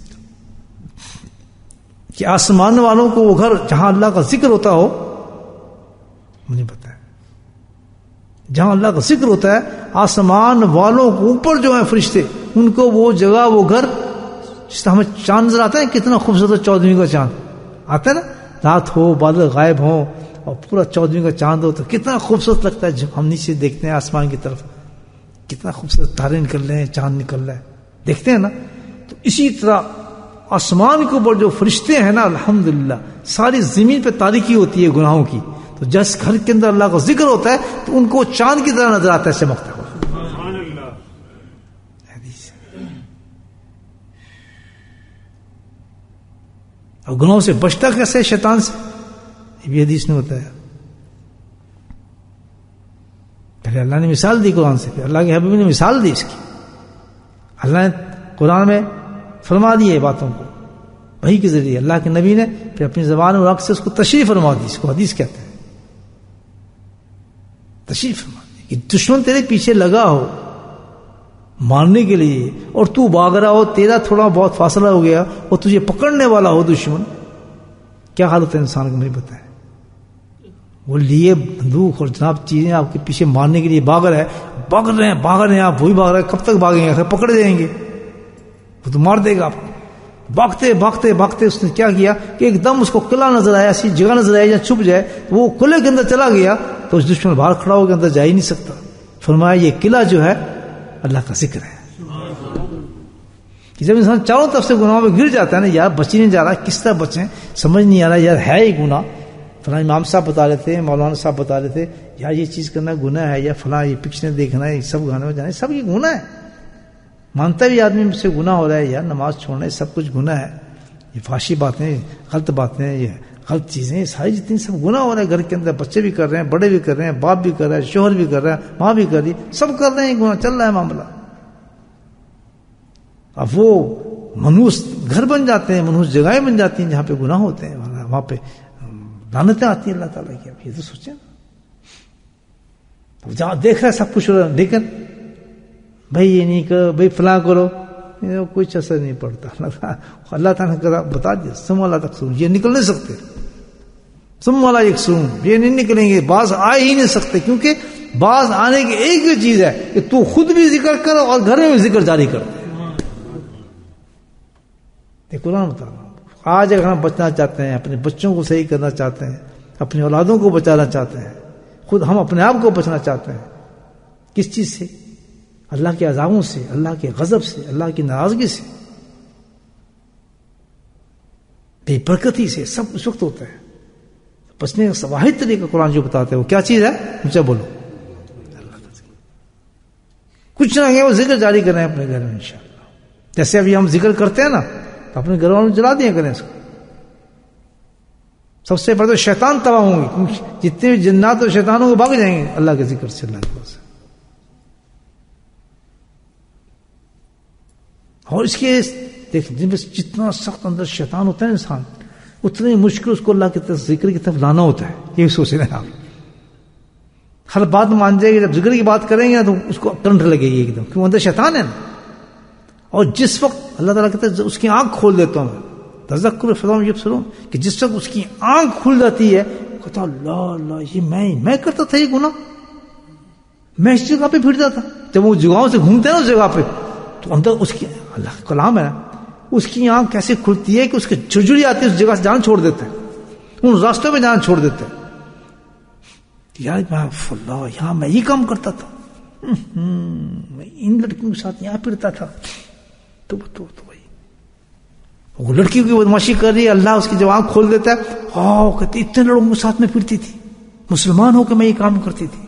کہ آسمان والوں کو وہ گھر جہاں اللہ کا ذکر ہوتا ہو، مجھے پتا ہے جہاں اللہ کا ذکر ہوتا ہے، آسمان والوں کو اوپر جو ہیں فرشتے، ان کو وہ جگہ وہ گھر جس طرح ہمیں چاند نظر آتا ہے کتنا خوبصورت چودھویں کا چاند آتا ہے نا, رات ہو بادل غائب ہوں اور پورا چودھویں کا چاند ہو تو کتنا خوبصورت لگتا ہے. جب ہم نیچے دیکھتے ہیں آسمان کی طرف کتنا خوبصورت تارے نکل رہے ہیں, چاند نکل رہا ہے, دیکھتے ہیں نا. تو اسی طرح آسمان کے اوپر جو فرشتے ہیں نا, الحمدللہ ساری زمین پہ تاریکی ہوتی ہے گناہوں کی, تو جس گھر کے اندر اللہ کا ذکر ہوتا ہے تو ان کو چاند کی طرح نظر آتا ہے, چمکتا ہے. اور گناہوں سے بچتا کیسے شیطان سے, یہ بھی حدیث نے ہوتا ہے. پہلے اللہ نے مثال دی قرآن سے, پھر اللہ کے حبیب نے مثال دی اس کی. اللہ نے قرآن میں فرما دی ہے باتوں کو وحی کے ذریعے, اللہ کے نبی نے پھر اپنی زبان اور عقل سے اس کو تشریح فرما دی. اس کو حدیث کہتے ہیں, تشریح فرما دی کہ دشمن تیرے پیچھے لگا ہو مارنے کے لیے اور تو بھاگ رہا ہو, تیرا تھوڑا بہت فاصلہ ہو گیا اور تجھے پکڑنے والا ہو دشمن, کیا حالت ہے انسان کو, مجھے بتائیں. وہ لیے بندوق اور جناب چیزیں آپ کے پیچھے مارنے کے لیے بھاگ رہے ہیں, بھاگ رہے ہیں بھاگ رہے ہیں آپ وہی بھاگ رہے ہیں, کب تک بھاگیں گے, پکڑ دیں گے, وہ تو مار دے گا آپ کو. بھاگتے بھاگتے بھاگتے اس نے کیا کیا کہ ایک دم اس کو قلعہ نظر آیا, ایسی جگہ نظر آئی جہاں چھپ جائے, وہ قلعے کے اندر چلا گیا تو اس دشمن باہر کھڑا ہو کے اندر جا ہی نہیں سکتا. فرمایا یہ قلعہ جو ہے اللہ کا ذکر ہے. کہ جب انسان چاروں طرف سے گناہوں میں گر جاتا ہے نا, یار بچ نہیں جا رہا, کس طرح بچیں سمجھ نہیں آ رہا, یار ہے ہی گناہ. فلاں امام صاحب بتا رہے تھے, مولانا صاحب بتا رہے تھے, یار یہ چیز کرنا گناہ ہے, یا فلاں یہ پکچریں دیکھنا ہے, سب گانے میں جانا ہے, سب یہ گناہ ہے. مانتا بھی آدمی سے گناہ ہو رہا ہے, یار نماز چھوڑنا ہے سب کچھ گناہ ہے, یہ فحشی باتیں, غلط باتیں, یہ غلط چیزیں, یہ ساری جتنی سب گناہ ہو رہا ہے. گھر کے اندر بچے بھی کر رہے ہیں, بڑے بھی کر رہے ہیں, باپ بھی کر رہا ہے, شوہر بھی کر رہا ہے, ماں بھی کر رہی, سب کر رہے ہیں, گناہ چل رہا ہے معاملہ. اب وہ منحوس گھر بن جاتے ہیں, منحوس جگہیں بن جاتی ہیں جہاں پہ گناہ ہوتے ہیں, وہاں پہ لعنتیں آتی ہیں اللہ تعالیٰ کی. اب یہ تو سوچیں, جہاں دیکھ رہا ہے سب کچھ ہو رہا ہے, لیکن بھائی یہ نہیں کرو, بھائی فلاں کرو, کچھ اثر نہیں پڑتا. اللہ تعالیٰ نے بتا دیا سم والا تقسیم, یہ نکل نہیں سکتے, سم والا یکسوم, یہ نہیں نکلیں گے, باز آ ہی نہیں سکتے, کیونکہ باز آنے کی ایک ہی چیز ہے کہ تو خود بھی ذکر کر اور گھر میں بھی ذکر جاری کر. قرآن بتا رہا ہوں, آج اگر ہم بچنا چاہتے ہیں, اپنے بچوں کو صحیح کرنا چاہتے ہیں, اپنی اولادوں کو بچانا چاہتے ہیں, خود ہم اپنے آپ کو بچنا چاہتے ہیں, کس چیز سے؟ اللہ کے عذابوں سے, اللہ کے غضب سے, اللہ کی ناراضگی سے, بے برکتی سے, سب اس وقت ہوتا ہے. بچنے کا واحد طریقہ قرآن جو بتاتے ہیں وہ کیا چیز ہے, مجھے بولو. کچھ نہ کہ وہ ذکر جاری کریں اپنے گھر میں انشاءاللہ. جیسے ابھی ہم ذکر کرتے ہیں نا, تو اپنے گھر والوں جلا دیا کریں اس کو. سب سے پہلے تو شیطان تباہ ہوں گے, جتنے بھی جنات اور شیطانوں کو بھاگ جائیں گے اللہ کے ذکر سے, اللہ کے سے. اور اس کے دیکھ جن میں جتنا سخت اندر شیطان ہوتا ہے انسان, اتنی مشکل اس کو اللہ کی طرف ذکر کی طرف لانا ہوتا ہے. یہ سوچ رہے ہیں آپ, ہر بات مان جائے گی, جب ذکر کی بات کریں گے تو اس کو کرنٹ لگے گی ایک دم, کیوں اندر شیطان ہے نا. اور جس وقت اللہ تعالیٰ کہتا ہے اس کی آنکھ کھول دیتا ہوں, تذکر فضا میں سنوں کہ جس وقت اس کی آنکھ کھل جاتی ہے, کہتا اللہ اللہ یہ میں میں کرتا تھا یہ گناہ, میں اس جگہ پہ پھرتا تھا. جب وہ جگہوں سے گھومتے ہیں نا اس جگہ پہ, تو اندر اس کی اللہ کا کلام ہے, اس کی آنکھ کیسے کھلتی ہے کہ اس کی جھرجھری آتی ہے, اس جگہ سے جان چھوڑ دیتے ہیں, ان راستوں میں جان چھوڑ دیتے ہیں. یار اللہ یہاں میں یہ کام کرتا تھا, میں ان لڑکیوں کے ساتھ یہاں پھرتا تھا, تو تو تو بھائی وہ لڑکیوں کی بدماشی کر رہی ہے, اللہ اس کی جب آنکھ کھول دیتا ہے, ہاں کہتے اتنے لوگوں کے ساتھ میں پھرتی تھی, مسلمان ہو کے میں یہ کام کرتی تھی.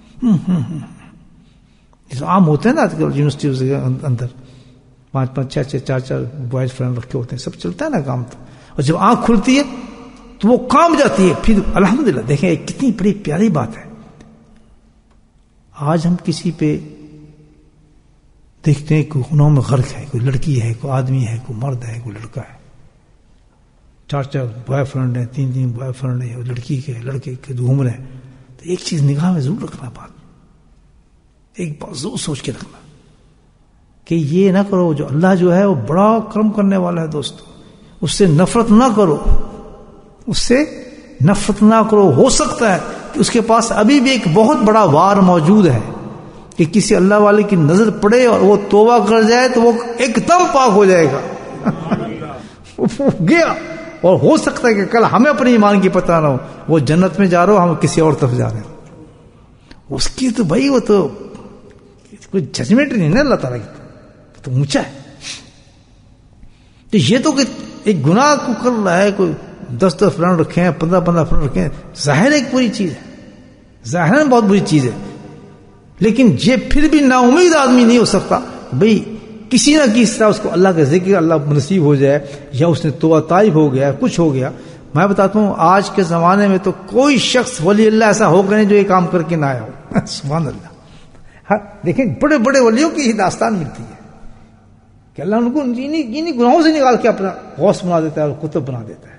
عام ہوتے ہیں نا آج کل یونیورسٹیوں کے اندر, پانچ پانچ چھ چھ چار چار بوائز فرینڈ رکھے ہوتے ہیں, سب چلتا ہے نا کام. تو اور جب آنکھ کھلتی ہے تو وہ کام جاتی ہے. پھر الحمدللہ دیکھیں کتنی بڑی پیاری بات ہے. آج ہم کسی پہ دیکھتے ہیں کوئی گناہوں میں غرق ہے, کوئی لڑکی ہے, کوئی آدمی ہے, کوئی مرد ہے, کوئی لڑکا ہے, چار چار بوائے فرینڈ ہیں, تین تین بوائے فرینڈ ہیں, لڑکی کے لڑکے کے گھوم رہے ہیں, تو ایک چیز نگاہ میں ضرور رکھنا, بات ایک بات ضرور سوچ کے رکھنا کہ یہ نہ کرو, جو اللہ جو ہے وہ بڑا کرم کرنے والا ہے دوستو, اس سے نفرت نہ کرو, اس سے نفرت نہ کرو. ہو سکتا ہے کہ اس کے پاس ابھی بھی ایک بہت بڑا وار موجود ہے کہ کسی اللہ والے کی نظر پڑے اور وہ توبہ کر جائے تو وہ ایک دم پاک ہو جائے گا. گیا. اور ہو سکتا ہے کہ کل ہمیں اپنے ایمان کی پتہ نہ ہو, وہ جنت میں جا رہا ہو, ہم کسی اور طرف جا رہے ہیں. اس کی تو بھائی وہ تو کوئی ججمنٹ نہیں نا اللہ تعالیٰ کی, تو اونچا ہے. تو یہ تو کہ ایک گناہ کو کر رہا ہے, کوئی دس دس فرینڈ رکھے ہیں, پندرہ پندرہ فرینڈ رکھے ہیں, ظاہر ایک بری چیز ہے, ظاہر بہت بری چیز ہے. لیکن یہ پھر بھی نا امید آدمی نہیں ہو سکتا بھئی کسی نہ کسی طرح اس کو اللہ کا ذکر اللہ نصیب ہو جائے, یا اس نے توبہ طائب ہو گیا, کچھ ہو گیا. میں بتاتا ہوں آج کے زمانے میں تو کوئی شخص ولی اللہ ایسا ہوگا نہیں جو یہ کام کر کے نہ آیا ہو. سبحان اللہ. ہاں دیکھیں بڑے بڑے ولیوں کی ہی داستان ملتی ہے کہ اللہ ان کو انہیں گناہوں سے نکال کے اپنا غوث بنا دیتا ہے اور قطب بنا دیتا ہے.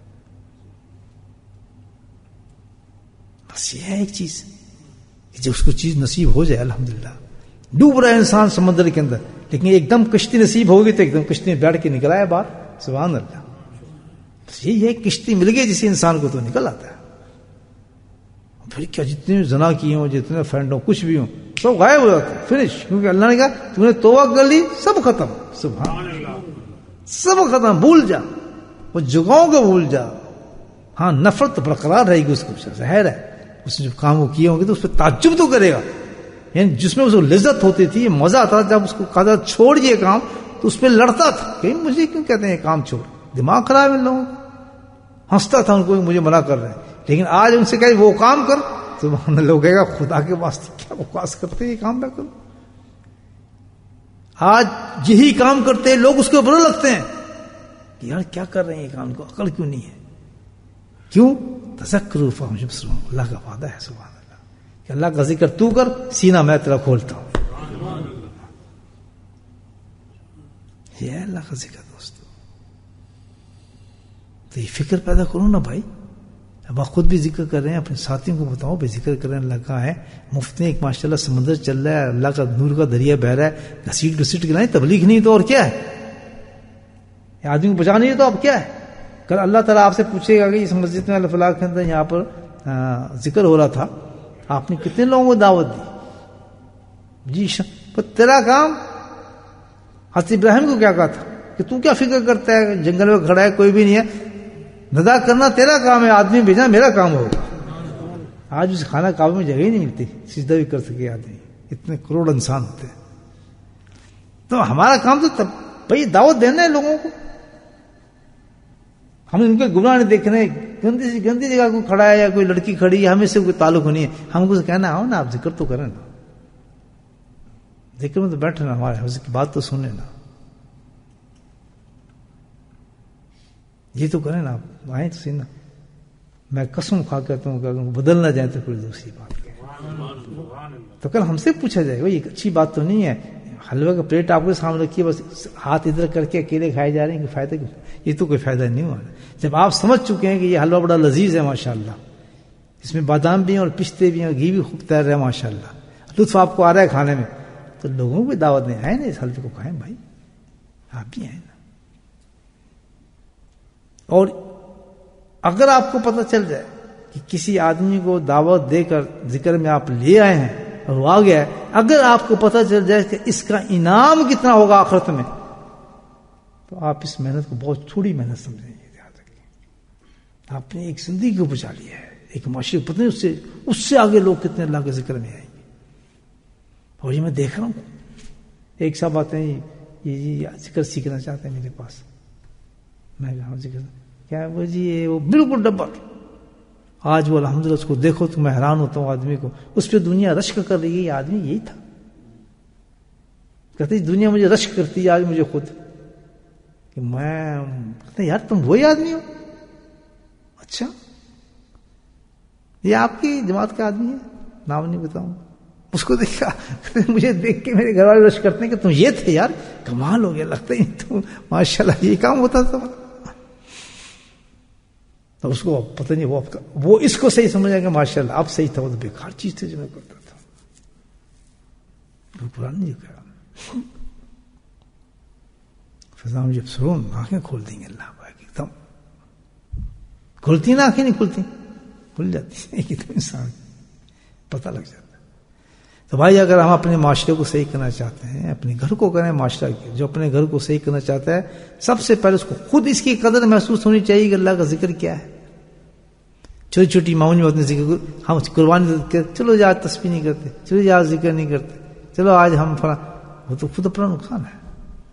بس یہ ہے ایک چیز کہ جب اس کو چیز نصیب ہو جائے الحمدللہ. ڈوب رہا ہے انسان سمندر کے اندر, لیکن ایک دم کشتی نصیب ہوگی تو ایک دم کشتی میں بیٹھ کے نکل آیا باہر. سبحان اللہ. بس یہی ہے کشتی مل گئی جسے انسان کو تو نکل آتا ہے. پھر کیا جتنے زنا کیے ہوں, جتنے فرینڈ ہوں, کچھ بھی ہوں, سب غائب ہو جاتے ہیں, فنش. کیونکہ اللہ نے کہا تم نے توبہ کر لی, سب ختم. سبحان اللہ. سب ختم, بھول جا, وہ جگہوں کو بھول جا. ہاں نفرت برقرار رہے گی اس کو, ظاہر ہے اس نے جو کام وہ کیے ہوں گے تو اس پہ تعجب تو کرے گا. یعنی جس میں اس کو لذت ہوتی تھی, مزہ آتا, جب اس کو کہا چھوڑ یہ کام تو اس پہ لڑتا تھا کہ مجھے کیوں کہتے ہیں یہ کام چھوڑ, دماغ خراب ہے ان لوگوں کا. ہنستا تھا ان کو مجھے منع کر رہے ہیں. لیکن آج ان سے کہے وہ کام کر تو لوگ کہے گا خدا کے واسطے کیا بکواس کرتے ہیں, یہ کام نہ کرو. آج یہی کام کرتے ہیں لوگ, اس کے برے لگتے ہیں کہ یار کیا کر رہے ہیں یہ کام, کو عقل کیوں نہیں ہے. کیوں؟ تذکروا فهم يبصرون. اللہ کا وعدہ ہے سبحان اللہ کہ اللہ کا ذکر تو کر, سینہ میں تیرا کھولتا ہوں. یہ ہے اللہ کا ذکر دوستو. تو یہ فکر پیدا کرو نا بھائی. اب آپ خود بھی ذکر کر رہے ہیں, اپنے ساتھیوں کو بتاؤ بھی ذکر کر رہے ہیں. اللہ کا ہے مفت میں ایک ماشاءاللہ سمندر چل رہا ہے, اللہ کا نور کا دریا بہ رہا ہے, گھسیٹ گھسیٹ کے نہیں, تبلیغ نہیں تو اور کیا ہے. یہ آدمی کو بچا نہیں تو اب کیا ہے. کل اللہ تعالیٰ آپ سے پوچھے گا کہ اس مسجد میں اللہ فلاح کے اندر یہاں پر ذکر ہو رہا تھا, آپ نے کتنے لوگوں کو دعوت دی؟ جی پر تیرا کام. حضرت ابراہیم کو کیا کہا تھا کہ تو کیا فکر کرتا ہے, جنگل میں کھڑا ہے, کوئی بھی نہیں ہے, ندا کرنا تیرا کام ہے, آدمی بھیجنا میرا کام ہوگا. آج اس خانہ کعبہ میں جگہ ہی نہیں ملتی سجدہ بھی کر سکے آدمی, اتنے کروڑ انسان ہوتے ہیں. تو ہمارا کام تو بھائی دعوت دینا ہے لوگوں کو. ہم ان کے گناہ نہیں دیکھ رہے, گندی سی گندی جگہ کو کھڑا ہے یا کوئی لڑکی کھڑی ہے, ہمیں سے کوئی تعلق نہیں ہے. ہم کو کہنا آؤ نا آپ ذکر تو کریں نا, ذکر میں تو بیٹھے نا, ہمارے حضرت کی بات تو سنیں نا, یہ تو کریں نا, آپ آئیں تو سی نا. میں قسم کھا کہتا ہوں کہ بدل نہ جائیں تو کوئی دوسری بات. تو کل ہم سے پوچھا جائے گا یہ اچھی بات تو نہیں ہے, حلوے کا پلیٹ آپ کے سامنے رکھیے, بس ہاتھ ادھر کر کے اکیلے کھائے جا رہے ہیں کہ فائدہ کیوں؟ یہ تو کوئی فائدہ نہیں ہوا. جب آپ سمجھ چکے ہیں کہ یہ حلوہ بڑا لذیذ ہے ماشاءاللہ, اس میں بادام بھی ہیں اور پستے بھی ہیں, گھی بھی خوب تیر رہا ہے ماشاءاللہ, لطف آپ کو آ رہا ہے کھانے میں, تو لوگوں کو دعوت دیں, آئے نا اس حلوے کو کھائیں بھائی, آپ بھی آئے نا. اور اگر آپ کو پتہ چل جائے کہ کسی آدمی کو دعوت دے کر ذکر میں آپ لے آئے ہیں اور وہ آ گیا ہے, اگر آپ کو پتہ چل جائے کہ اس کا انعام کتنا ہوگا آخرت میں, تو آپ اس محنت کو بہت تھوڑی محنت سمجھیں گے. یاد رکھیں آپ نے ایک زندگی کو بچا لیا ہے, ایک معاشرے پتہ نہیں اس سے اس سے آگے لوگ کتنے اللہ کے ذکر میں آئیں گے. اور یہ میں دیکھ رہا ہوں, ایک صاحب آتے ہیں یہ ذکر سیکھنا چاہتے ہیں میرے پاس. میں کہا ذکر کیا وہ جی وہ بالکل ڈبہ. آج وہ الحمدللہ اس کو دیکھو تو میں حیران ہوتا ہوں, آدمی کو اس پہ دنیا رشک کر رہی ہے. یہ آدمی یہی تھا, کہتے دنیا مجھے رشک کرتی ہے آج مجھے خود, کہ میں کہتے یار تم وہی آدمی ہو. اچھا یہ آپ کی جماعت کا آدمی ہے, نام نہیں بتاؤں. اس کو دیکھا, مجھے دیکھ کے میرے گھر والے رشک کرتے ہیں کہ تم یہ تھے یار, کمال ہو گیا, لگتا ہی تم ماشاءاللہ یہ کام ہوتا تھا. تو اس کو پتہ نہیں, وہ وہ اس کو صحیح سمجھا کہ ماشاءاللہ اب صحیح تھا, وہ تو بیکار چیز تھی جو میں کرتا تھا. قرآن نہیں کہا فضا میں جب سرون آنکھیں کھول دیں گے اللہ پاک, ایک دم کھلتی نا آنکھیں نہیں کھلتی, کھل جاتی ہیں ایک دم, انسان پتہ لگ جاتا. تو بھائی اگر ہم اپنے معاشرے کو صحیح کرنا چاہتے ہیں، اپنے گھر کو کریں معاشرہ کے، جو اپنے گھر کو صحیح کرنا چاہتا ہے سب سے پہلے اس کو خود اس کی قدر محسوس ہونی چاہیے کہ اللہ کا ذکر کیا ہے. چھوٹی چھوٹی معمول میں ذکر، ہم قربانی چلو جی آج تسبیح نہیں کرتے، چلو جی آج ذکر نہیں کرتے، چلو آج ہم فلاں، وہ تو خود اپنا نقصان ہے.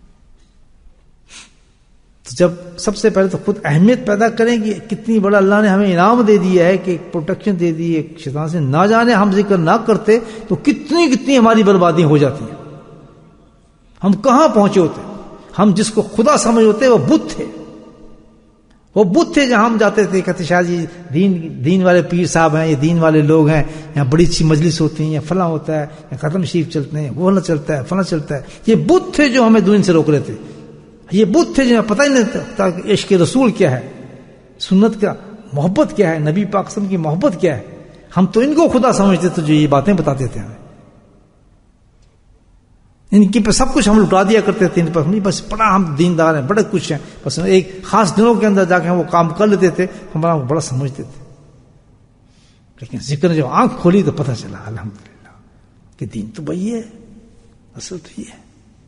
تو جب سب سے پہلے تو خود اہمیت پیدا کریں کہ کتنی بڑا اللہ نے ہمیں انعام دے دیا ہے، کہ پروٹیکشن دے دی ہے شیطان سے، نہ جانے ہم ذکر نہ کرتے تو کتنی کتنی ہماری بربادیاں ہو جاتی ہیں. ہم کہاں پہنچے ہوتے؟ ہم جس کو خدا سمجھ ہوتے وہ بت تھے، وہ بت تھے. جہاں ہم جاتے تھے کہتے شاہ جی دین دین والے پیر صاحب ہیں، یہ دین والے لوگ ہیں، یہاں بڑی اچھی مجلس ہوتی ہیں، یا فلاں ہوتا ہے، یا ختم شریف چلتے ہیں، وہ نہ چلتا ہے، فلاں چلتا ہے. یہ بت تھے جو ہمیں دین سے روک رہے تھے. یہ بت تھے جنہیں پتہ ہی نہیں تھا کہ عشق رسول کیا ہے، سنت کا محبت کیا ہے، نبی پاک صلی اللہ علیہ وسلم کی محبت کیا ہے. ہم تو ان کو خدا سمجھتے تھے جو یہ باتیں بتاتے تھے ہمیں. ان کی پہ سب کچھ ہم لٹا دیا کرتے تھے، ان پر بس بڑا ہم دیندار ہیں، بڑے کچھ ہیں، بس ایک خاص دنوں کے اندر جا کے ہم وہ کام کر لیتے تھے، ہمارا بڑا سمجھتے تھے. لیکن ذکر جب آنکھ کھولی تو پتہ چلا الحمدللہ کہ دین تو وہی ہے، اصل تو یہ ہے.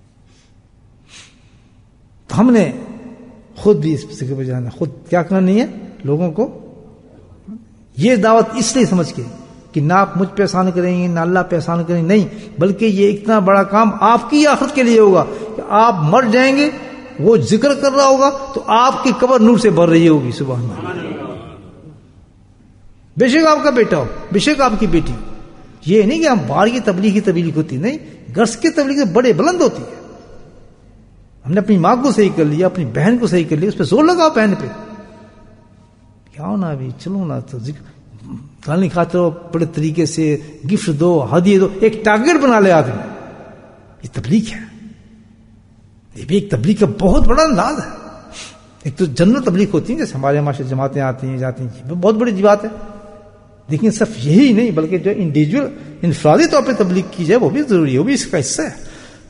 تو ہم نے خود بھی اس ذکر پہ جانا، خود کیا کرنی ہے لوگوں کو یہ دعوت اس لیے سمجھ کے کہ نہ آپ مجھ پہ احسان کریں گے، نہ اللہ پہ احسان کریں گے، نہیں، بلکہ یہ اتنا بڑا کام آپ کی آخرت کے لیے ہوگا کہ آپ مر جائیں گے، وہ ذکر کر رہا ہوگا تو آپ کی قبر نور سے بھر رہی ہوگی. سبحان اللہ. بے شک آپ کا بیٹا ہو، بے شک آپ کی بیٹی ہو. یہ نہیں کہ ہم باہر کی تبلیغ کی تبلیغ ہوتی، نہیں، گھر کی تبلیغ بڑے بلند ہوتی ہے. ہم نے اپنی ماں کو صحیح کر لیا، اپنی بہن کو صحیح کر لیا، اس پہ زور لگاؤ بہن پہ، کیا ہونا ابھی چلو نا، تو گالی کھاتے ہو، بڑے طریقے سے گفٹ دو، ہدیے دو، ایک ٹارگیٹ بنا لے آدمی. یہ تبلیغ ہے، یہ بھی ایک تبلیغ کا بہت بڑا انداز ہے. ایک تو جنرل تبلیغ ہوتی ہے جیسے ہمارے معاشرے جماعتیں آتی ہیں جاتی ہیں، یہ بہت بڑی بات ہے. لیکن صرف یہی نہیں بلکہ جو انڈیویجول انفرادی طور پہ تبلیغ کی جائے وہ بھی ضروری ہے، وہ بھی اس کا حصہ ہے.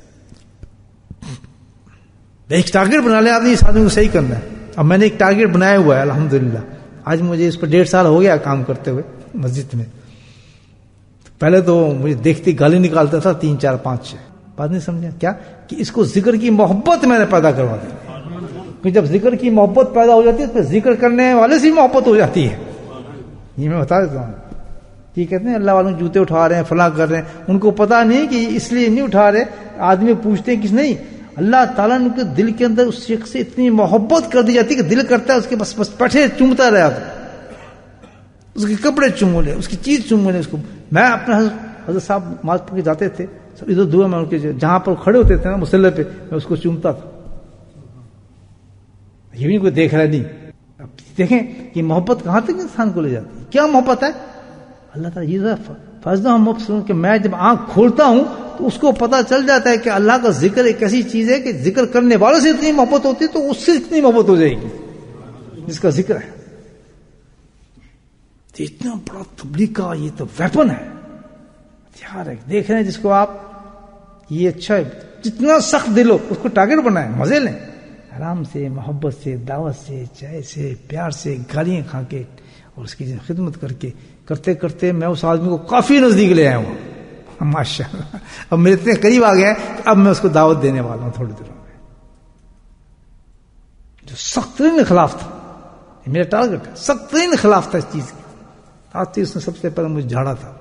ایک ٹارگیٹ بنا لے آدمی، اس آدمی کو صحیح کرنا ہے. اب میں نے ایک ٹارگیٹ بنایا ہوا ہے الحمدللہ، آج مجھے اس پر ڈیڑھ سال ہو گیا کام کرتے ہوئے مسجد میں. پہلے تو مجھے دیکھتی گالی نکالتا تھا تین چار پانچ چھ، بات نہیں سمجھا کیا کہ اس کو ذکر کی محبت میں نے پیدا کروا دی. کہ جب ذکر کی محبت پیدا ہو جاتی ہے تو ذکر کرنے والے سے محبت ہو جاتی ہے. یہ میں بتا دیتا ہوں. یہ کہتے ہیں اللہ والوں جوتے اٹھا رہے ہیں، فلاں کر رہے ہیں، ان کو پتا نہیں کہ اس لیے نہیں اٹھا رہے. آدمی پوچھتے ہیں کس نہیں، اللہ تعالیٰ نے کے دل کے اندر اس شخص سے اتنی محبت کر دی جاتی کہ دل کرتا ہے اس کے بس بس پٹھے چومتا رہا، اس کے کپڑے چوم لے، اس کی چیز چوم لے. اس کو میں اپنے حضرت صاحب نماز پڑھ کے جاتے تھے، ادھر دعا میں ان کے جہاں پر کھڑے ہوتے تھے نا مسلح پہ، میں اس کو چومتا تھا. یہ بھی کوئی دیکھ رہا نہیں. اب دیکھیں کہ محبت کہاں تک انسان کو لے جاتی ہے. کیا محبت ہے؟ اللہ تعالیٰ یہ فرض ہم مبصرون کہ میں جب آنکھ کھولتا ہوں تو اس کو پتا چل جاتا ہے کہ اللہ کا ذکر ایک ایسی چیز ہے کہ ذکر کرنے والوں سے اتنی محبت ہوتی ہے تو اس سے اتنی محبت ہو جائے گی جس کا ذکر ہے. تو اتنا بڑا تبلیغ کا یہ تو ویپن ہے، ہتھیار ہے. دیکھ رہے ہیں جس کو آپ، یہ اچھا ہے، جتنا سخت دل ہو اس کو ٹارگیٹ بنائیں، مزے لیں، آرام سے، محبت سے، دعوت سے، چائے سے، پیار سے، گالیاں کھا کے اور اس کی خدمت کر کے کرتے کرتے میں اس آدمی کو کافی نزدیک لے آیا ہوں ماشاء اللہ. اب میرے اتنے قریب آ گیا کہ اب میں اس کو دعوت دینے والا ہوں تھوڑی دیر میں. جو سخت ترین خلاف تھا، میرا ٹارگیٹ ہے، سخت ترین خلاف تھا اس چیز کی. آتی اس نے سب سے پہلے مجھے جھاڑا تھا.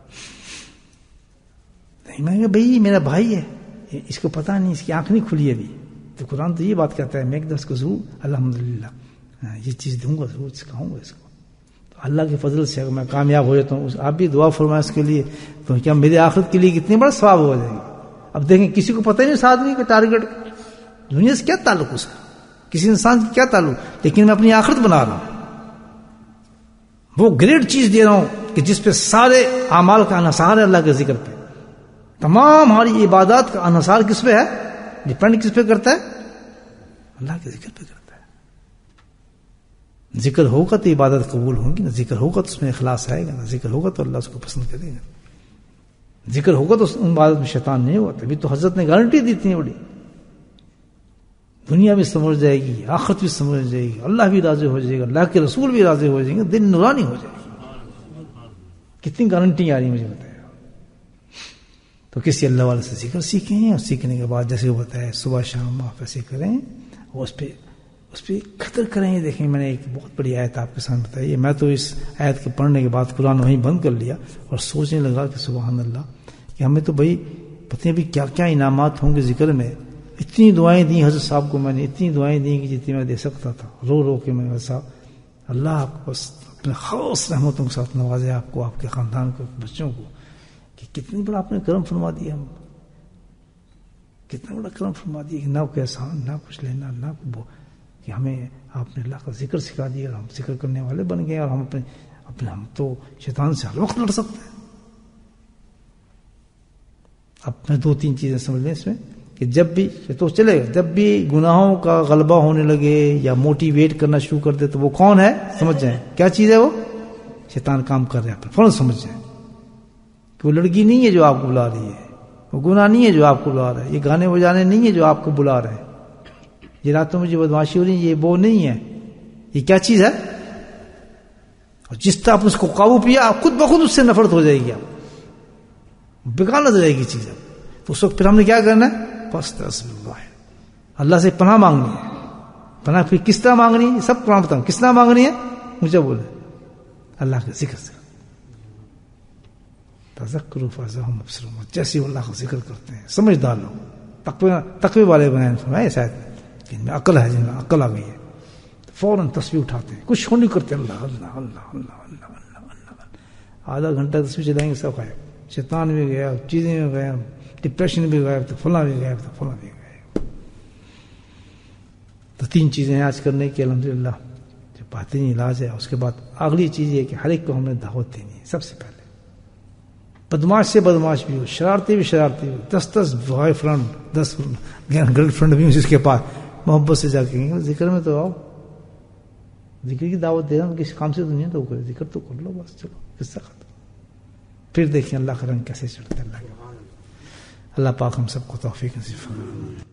نہیں میں کہا بھائی میرا بھائی ہے، اس کو پتا نہیں، اس کی آنکھ نہیں کھلی ابھی. تو قرآن تو یہ بات کہتا ہے میں ایک دس کو ضرور الحمدللہ یہ چیز دوں گا، ضرور سکھاؤں گا اس کو. تو اللہ کے فضل سے اگر میں کامیاب ہو جاتا ہوں، آپ بھی دعا فرمائیں اس کے لیے، تو کیا میری آخرت کے لیے کتنی بڑا ثواب ہو جائے گا. اب دیکھیں کسی کو پتہ نہیں اس آدمی کا ٹارگیٹ دنیا سے کیا تعلق، اس کا کسی انسان سے کیا تعلق، لیکن میں اپنی آخرت بنا رہا ہوں. وہ گریٹ چیز دے رہا ہوں کہ جس پہ سارے اعمال کا انحصار ہے اللہ کے ذکر پہ. تمام ہماری عبادات کا انحصار کس پہ ہے، ڈپینڈ کس پہ کرتا ہے، اللہ کے ذکر پہ کرتا ہے. ذکر ہوگا تو عبادت قبول ہوگی، نہ ذکر ہوگا تو اس میں اخلاص آئے گا، نہ ذکر ہوگا تو اللہ اس کو پسند کرے گا. ذکر ہوگا تو ان عبادت میں شیطان نہیں ہوگا. تبھی تو حضرت نے گارنٹی دی تھی بڑی، دنیا بھی سمجھ جائے گی، آخرت بھی سمجھ جائے گی، اللہ بھی راضی ہو جائے گا، اللہ کے رسول بھی راضی ہو جائیں گے، دل نورانی ہو جائے گی. کتنی گارنٹی آ رہی مجھے بتایا. تو کسی اللہ والے سے ذکر سیکھیں، اور سیکھنے کے بعد جیسے وہ بتایا صبح شام آپ ایسے کریں اور اس پہ اس پہ قدر کریں. دیکھیں میں نے ایک بہت بڑی آیت آپ کے سامنے بتائی ہے. میں تو اس آیت کے پڑھنے کے بعد قرآن وہیں بند کر لیا اور سوچنے لگا کہ سبحان اللہ کہ ہمیں تو بھائی پتہ نہیں کیا کیا انعامات ہوں گے ذکر میں. اتنی دعائیں دیں حضرت صاحب کو میں نے، اتنی دعائیں دیں کہ جتنی میں دے سکتا تھا رو رو کے. میں صاحب اللہ آپ کو بس اپنے خاص رحمتوں کے ساتھ نوازے، آپ کو، آپ کے خاندان کو، بچوں کو، کہ کتنی بڑا آپ نے کرم فرما دیا. ہم کتنا بڑا کرم فرما دیا کہ نہ کوئی احسان، نہ کچھ لینا، نہ کہ ہمیں آپ نے اللہ کا ذکر سکھا دیا اور ہم ذکر کرنے والے بن گئے. اور ہم اپنے اپنے ہم تو شیطان سے ہر وقت لڑ سکتے ہیں. اب میں دو تین چیزیں سمجھ لیں اس میں کہ جب بھی تو چلے گا، جب بھی گناہوں کا غلبہ ہونے لگے یا موٹیویٹ کرنا شروع کر دے تو وہ کون ہے سمجھ جائیں. کیا چیز ہے وہ؟ شیطان کام کر رہا ہے. فوراً سمجھ جائیں کہ وہ لڑکی نہیں ہے جو آپ کو بلا رہی ہے، وہ گناہ نہیں ہے جو آپ کو بلا رہا ہے، یہ گانے بجانے نہیں ہے جو آپ کو بلا رہے ہیں، یہ راتوں میں جو بدماشی ہو رہی ہے یہ وہ نہیں ہے. یہ کیا چیز ہے؟ اور جس طرح آپ اس کو قابو پیا خود بخود اس سے نفرت ہو جائے گی، آپ بیکار نظر آئے گی چیز. تو اس وقت پھر ہم نے کیا کرنا ہے؟ اللہ اللہ سے پناہ مانگنی ہے. پناہ پھر کس طرح مانگنی ہے؟ سب قرآن بتاؤں کس طرح مانگنی ہے. مجھے بولے اللہ کے ذکر سے. تذکروا فاذا هم مبصرون. جیسے وہ اللہ کا ذکر کرتے ہیں سمجھدار لوگ، تقوی تقوی والے بنائے فرمائے شاید جن میں عقل ہے، جن میں عقل آ گئی ہے فوراً تسبیح اٹھاتے ہیں، کچھ نہیں کرتے. اللہ اللہ اللہ اللہ اللہ اللہ اللہ. آدھا گھنٹہ تسبیح چلائیں گے سب غائب، شیطان بھی گیا، چیزیں بھی گیا، ڈپریشن بھی غائب، تو فلاں بھی غائب، تو فلاں بھی غائب. تو تین چیزیں آج کرنے کی الحمدللہ جو باطنی علاج ہے. اس کے بعد اگلی چیز یہ کہ ہر ایک کو ہم نے دعوت دینی ہے. سب سے پہلے بدماش سے بدماش بھی ہو، شرارتی بھی شرارتی ہو، دس دس بوائے فرینڈ، دس گرل فرینڈ بھی ہو جس کے پاس، محبت سے جا کے ذکر میں تو آؤ. ذکر کی دعوت دے رہا ہوں، کسی کام سے تو نہیں تو کرے، ذکر تو کر لو بس. چلو قصہ ختم. پھر دیکھیں اللہ کا رنگ کیسے چڑھتا ہے. اللہ اللہ پاک ہم سب کو توفیق نصیب فرمائے.